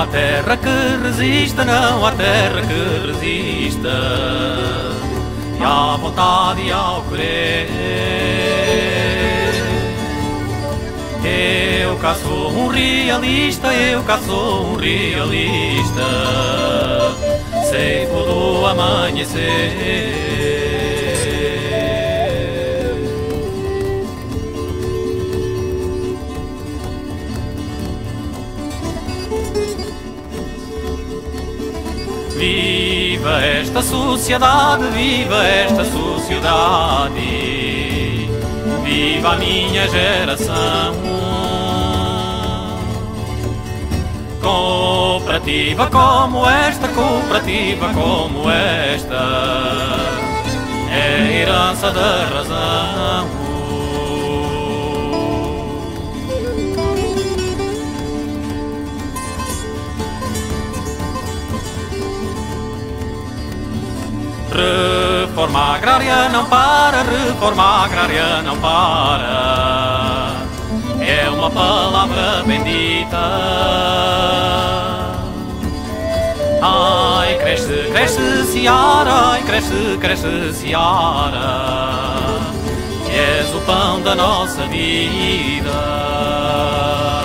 há terra que resista, não há terra que resista, e à vontade e ao querer. Eu cá sou um realista, eu cá sou um realista, ceifo do amanhecer. Viva esta sociedade, viva esta sociedade, viva a minha geração. Cooperativa como esta, cooperativa como esta, é a herança da razão. Reforma agrária não para, reforma agrária não para, é uma palavra bendita. Ai, cresce, cresce, Seara, ai, cresce, cresce, Seara, que és o pão da nossa vida.